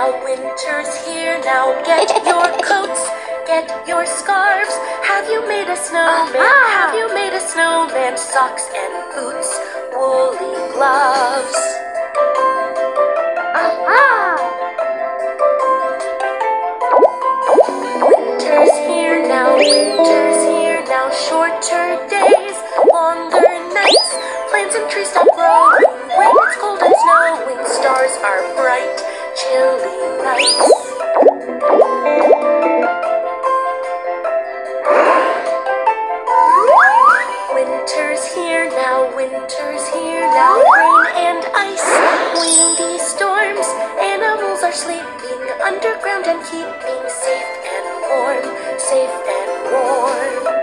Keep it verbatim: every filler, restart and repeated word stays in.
now, winter's here now. Get your coats, get your scarves. Have you made a snowman? Aha! Have you made a snowman? Socks and boots, woolly gloves. Aha! Winter's here now, winter's here now. Shorter days, longer nights. Plants and trees stop growing when it's cold and snowing. Stars are bright, chilly nights. Winter's here now, winter's here now. Rain and ice, windy storms. Animals are sleeping underground and keeping safe and warm, safe and warm.